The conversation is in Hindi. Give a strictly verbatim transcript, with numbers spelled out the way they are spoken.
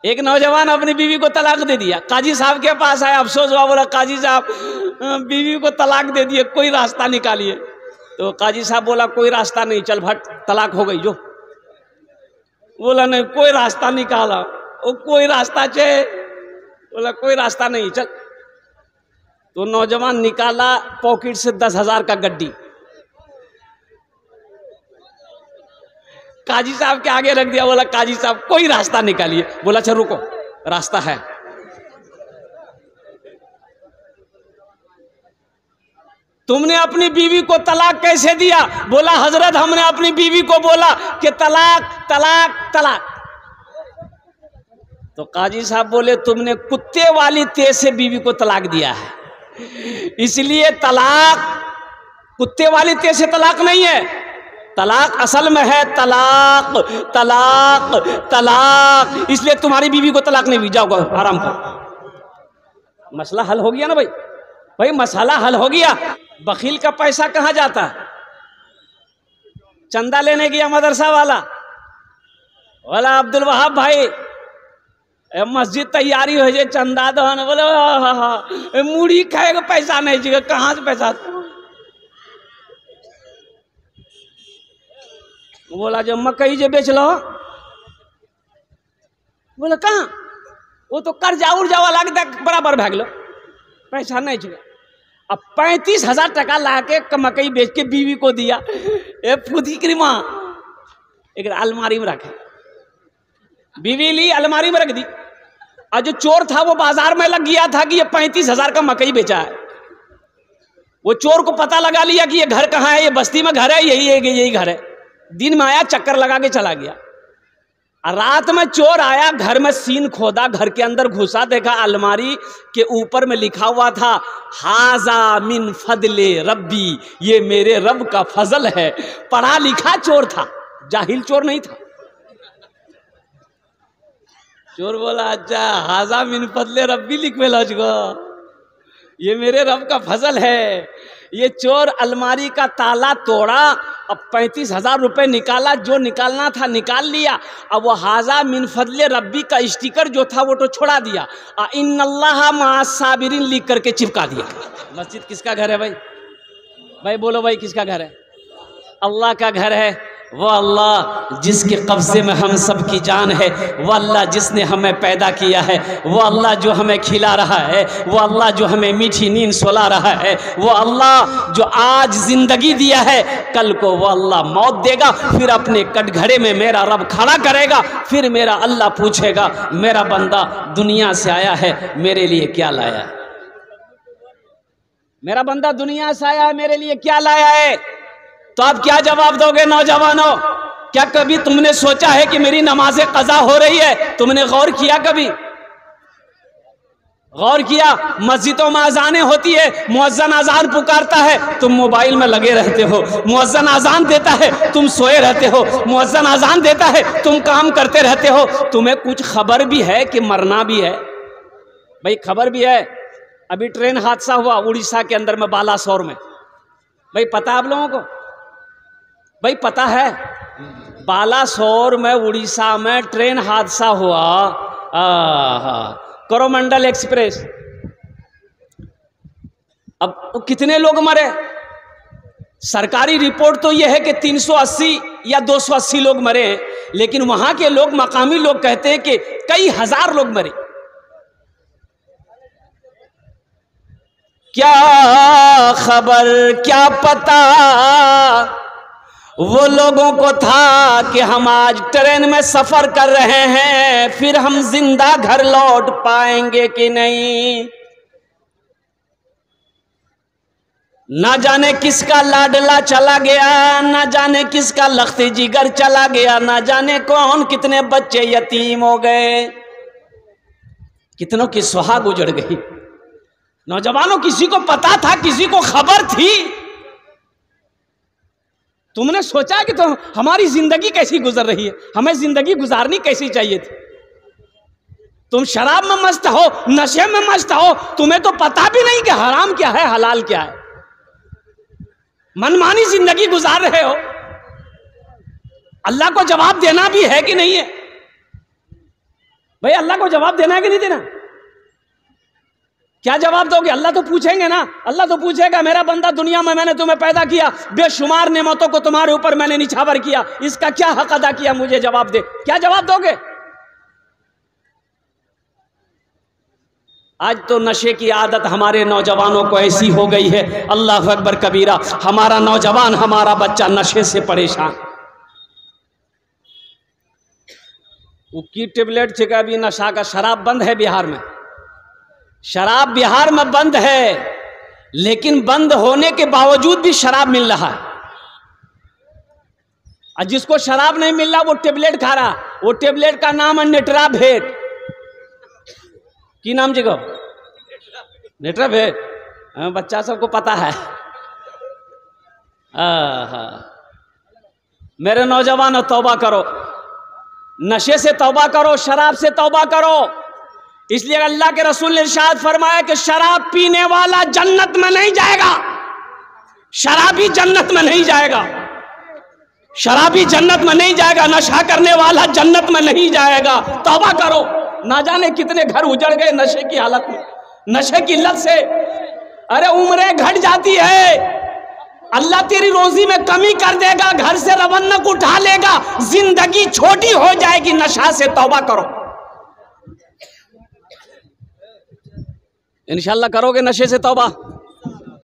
एक नौजवान अपनी बीवी को तलाक दे दिया, काजी साहब के पास आया, अफसोस हुआ, बोला काजी साहब बीवी को तलाक दे दिए, कोई रास्ता निकालिए। तो काजी साहब बोला कोई रास्ता नहीं, चल भट तलाक हो गई जो। बोला नहीं, कोई रास्ता निकाला, वो कोई रास्ता चे, बोला कोई रास्ता नहीं, चल। तो नौजवान निकाला पॉकेट से दस हजार का गड्डी, काजी साहब के आगे रख दिया, बोला काजी साहब कोई रास्ता निकालिए। बोला अच्छा रुको, रास्ता है। तुमने अपनी बीवी को तलाक कैसे दिया? बोला हजरत हमने अपनी बीवी को बोला कि तलाक तलाक तलाक। तो काजी साहब बोले तुमने कुत्ते वाली तेज से बीवी को तलाक दिया है, इसलिए तलाक कुत्ते वाली तेज से तलाक नहीं है, तलाक असल में है तलाक तलाक तलाक। इसलिए तुम्हारी बीवी को तलाक नहीं दी, जाओ आराम करो। मसला हल हो गया ना भाई, भाई मसला हल हो गया। बखील का पैसा कहाँ जाता है? चंदा लेने गया मदरसा वाला, बोला अब्दुल वहाब भाई मस्जिद तैयारी हो जाए, चंदा दो। बोले हाँ हाँ मूढ़ी खाएगा, पैसा नहीं चाहिए, कहाँ से पैसा? बोला जब मकई जो बेच लो। बोले कहाँ? वो तो कर्जा उर्जा वाला बराबर भाग लो, पैसा नहीं चाहिए। अब पैंतीस हजार टका ला के मकई बेच के बीवी को दिया, ए फुदी की माँ एक अलमारी में रखे, बीवी ली अलमारी में रख दी। और जो चोर था वो बाजार में लग गया था कि ये पैंतीस हजार का मकई बेचा है। वो चोर को पता लगा लिया कि ये घर कहाँ है, ये बस्ती में घर है, यही है यही घर है। दिन में आया, चक्कर लगा के चला गया। रात में चोर आया, घर में सीन खोदा, घर के अंदर घुसा, देखा अलमारी के ऊपर में लिखा हुआ था हाजा मिन फदले रब्बी, ये मेरे रब का फजल है। पढ़ा लिखा चोर था, जाहिल चोर नहीं था। चोर बोला अच्छा हाजा मिन फदले रब्बी लिखवे लजगो, ये मेरे रब का फजल है। ये चोर अलमारी का ताला तोड़ा, अब पैंतीस हजार रुपये निकाला, जो निकालना था निकाल लिया। अब वो हाजा मिन फदले रब्बी का स्टिकर जो था वो तो छोड़ा दिया, इन्नल्लाह मअस साबिरीन लिख करके चिपका दिया। मस्जिद किसका घर है भाई? भाई बोलो भाई किसका घर है? अल्लाह का घर है। वो अल्लाह जिसके कब्जे में हम सब की जान है, वो अल्लाह जिसने हमें पैदा किया है, वो अल्लाह जो हमें खिला रहा है, वो अल्लाह जो हमें मीठी नींद सुला रहा है, वो अल्लाह जो आज जिंदगी दिया है, कल को वो अल्लाह मौत देगा, फिर अपने कटघरे में मेरा रब खड़ा करेगा। फिर मेरा अल्लाह पूछेगा मेरा बंदा दुनिया से आया है, मेरे लिए क्या लाया है? मेरा बंदा दुनिया से आया है, मेरे लिए क्या लाया है? तो आप क्या जवाब दोगे नौजवानों? क्या कभी तुमने सोचा है कि मेरी नमाज़ें कज़ा हो रही है? तुमने गौर किया? कभी गौर किया? मस्जिदों में अजानें होती है, मुअज्जिन अजान पुकारता है, तुम मोबाइल में लगे रहते हो। मुअज्जिन अजान देता है, तुम सोए रहते हो। मुअज्जिन अजान देता है, तुम काम करते रहते हो। तुम्हें कुछ खबर भी है कि मरना भी है? भाई खबर भी है। अभी ट्रेन हादसा हुआ उड़ीसा के अंदर में, बालासोर में। भाई पता है आप लोगों को? भाई पता है? बालासोर में उड़ीसा में ट्रेन हादसा हुआ, कोरोमंडल एक्सप्रेस। अब कितने लोग मरे? सरकारी रिपोर्ट तो यह है कि तीन सौ अस्सी या दो सौ अस्सी लोग मरे हैं, लेकिन वहां के लोग, मकामी लोग कहते हैं कि कई हजार लोग मरे। क्या खबर, क्या पता वो लोगों को था कि हम आज ट्रेन में सफर कर रहे हैं, फिर हम जिंदा घर लौट पाएंगे कि नहीं। ना जाने किसका लाडला चला गया, ना जाने किसका लख्ती जिगर चला गया, ना जाने कौन कितने बच्चे यतीम हो गए, कितनों की सुहाग उजड़ गई। नौजवानों, किसी को पता था, किसी को खबर थी? तुमने सोचा कि तो हमारी जिंदगी कैसी गुजर रही है, हमें जिंदगी गुजारनी कैसी चाहिए थी? तुम शराब में मस्त हो, नशे में मस्त हो, तुम्हें तो पता भी नहीं कि हराम क्या है, हलाल क्या है। मनमानी जिंदगी गुजार रहे हो। अल्लाह को जवाब देना भी है कि नहीं है? भाई अल्लाह को जवाब देना है कि नहीं देना? क्या जवाब दोगे? अल्लाह तो पूछेंगे ना। अल्लाह तो पूछेगा, मेरा बंदा दुनिया में मैंने तुम्हें पैदा किया, बेशुमार नेमतों को तुम्हारे ऊपर मैंने निछावर किया, इसका क्या हक अदा किया, मुझे जवाब दे। क्या जवाब दोगे? आज तो नशे की आदत हमारे नौजवानों को ऐसी हो गई है, अल्लाह अकबर कबीरा। हमारा नौजवान, हमारा बच्चा नशे से परेशान। वो की टेबलेट छिका भी नशा का। शराब बंद है बिहार में, शराब बिहार में बंद है, लेकिन बंद होने के बावजूद भी शराब मिल रहा है। और जिसको शराब नहीं मिल रहा वो टेबलेट खा रहा। वो टेबलेट का नाम है नेट्रावेट। की नाम जी को? नेट्रावेट। बच्चा सबको पता है। आहा। मेरे नौजवानों, तौबा करो, नशे से तौबा करो, शराब से तौबा करो। इसलिए अल्लाह के रसूल ने इरशाद फरमाया कि शराब पीने वाला जन्नत में नहीं जाएगा, शराबी जन्नत में नहीं जाएगा, शराबी जन्नत में नहीं जाएगा, नशा करने वाला जन्नत में नहीं जाएगा। तौबा करो। ना जाने कितने घर उजड़ गए नशे की हालत में, नशे की लत से। अरे उम्रें घट जाती है, अल्लाह तेरी रोजी में कमी कर देगा, घर से रवन्नक उठा लेगा, जिंदगी छोटी हो जाएगी। नशा से तौबा करो। इंशाल्लाह करोगे नशे से तौबा?